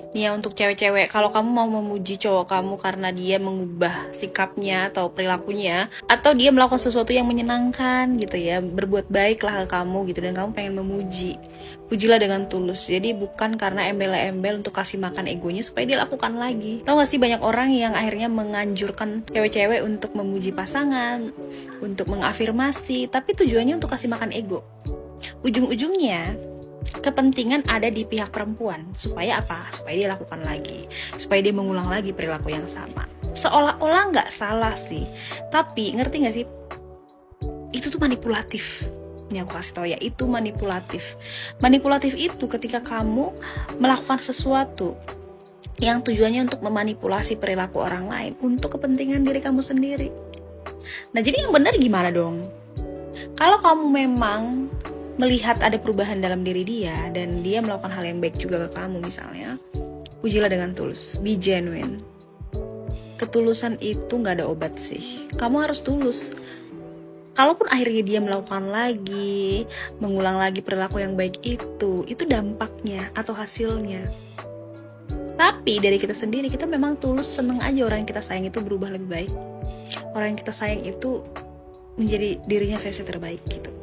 Nih ya, untuk cewek-cewek, kalau kamu mau memuji cowok kamu karena dia mengubah sikapnya atau perilakunya, atau dia melakukan sesuatu yang menyenangkan gitu ya, berbuat baiklah ke kamu gitu, dan kamu pengen memuji, pujilah dengan tulus. Jadi bukan karena embel-embel untuk kasih makan egonya supaya dia lakukan lagi. Tahu gak sih, banyak orang yang akhirnya menganjurkan cewek-cewek untuk memuji pasangan, untuk mengafirmasi, tapi tujuannya untuk kasih makan ego. Ujung-ujungnya kepentingan ada di pihak perempuan. Supaya apa? Supaya dia lakukan lagi, supaya dia mengulang lagi perilaku yang sama. Seolah-olah nggak salah sih, tapi ngerti nggak sih, itu tuh manipulatif. Ini aku kasih tau ya, itu manipulatif. Manipulatif itu ketika kamu melakukan sesuatu yang tujuannya untuk memanipulasi perilaku orang lain untuk kepentingan diri kamu sendiri. Nah, jadi yang benar gimana dong? Kalau kamu memang melihat ada perubahan dalam diri dia dan dia melakukan hal yang baik juga ke kamu misalnya, pujilah dengan tulus, be genuine. Ketulusan itu gak ada obat sih, kamu harus tulus. Kalaupun akhirnya dia melakukan lagi, mengulang lagi perilaku yang baik itu dampaknya atau hasilnya. Tapi dari kita sendiri, kita memang tulus, seneng aja orang yang kita sayang itu berubah lebih baik. Orang yang kita sayang itu menjadi dirinya versi terbaik gitu.